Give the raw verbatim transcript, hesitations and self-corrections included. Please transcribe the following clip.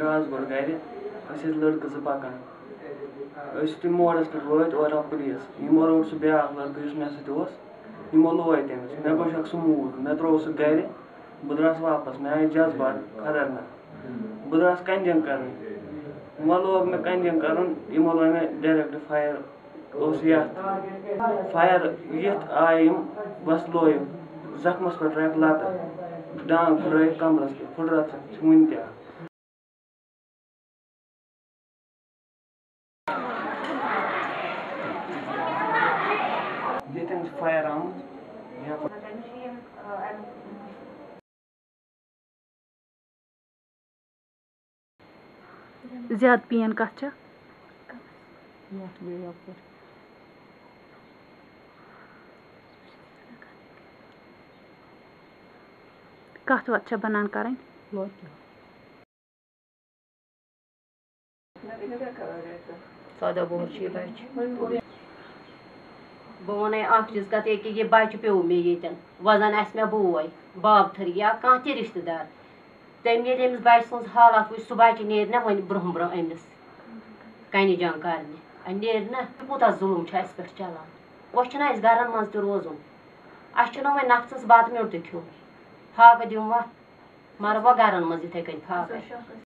द्रास गोड़ गर लड़क जो पकान तुम मोड़स पे वत और पुलिस यमो रोट सह ब्या लड़क मे सत यमो लोय तमिस मे गोश सह मूद मे त्रो सह गर बह द्रास वापस मे आय जज्बात खतरनाक बह द्रास कंजन कर वो लोग मे कंजन कर यमो लोय मे डायरेक्ट फायर ये फायर ये आय बस लोय जख्मस पे ट्रैक लत डांग फुर कमरस पे फुटरत वन त ये फायर आम ज्यादा पेन कत कत वत बनान कर सदा बोर बह वन चीज कत ये बच्चे पे मे ये वजन आस मे बोय बाबथर या कह त रिश्तेदार तम ये अमिस बच्चे सज हालत वो सह बच्चे नेर ना वन ब्रोह ब्रोह अमिस कन जंग कर नेर ना कूत जुलम पे चलान वह गरन मज त रोजन अस वो नफ्सस बत म्योट त खिन फाक दिम वह मर वह गरन मज इत कन फाक